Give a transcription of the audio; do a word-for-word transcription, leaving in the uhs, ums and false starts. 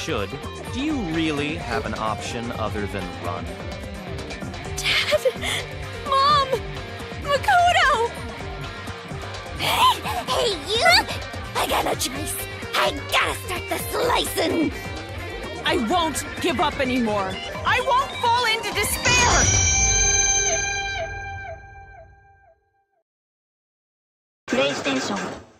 should, do you really have an option other than run? Dad! Mom! Makoto! Hey, hey, you! I got no choice. I gotta start the slicing! I won't give up anymore! I won't fall into despair! PlayStation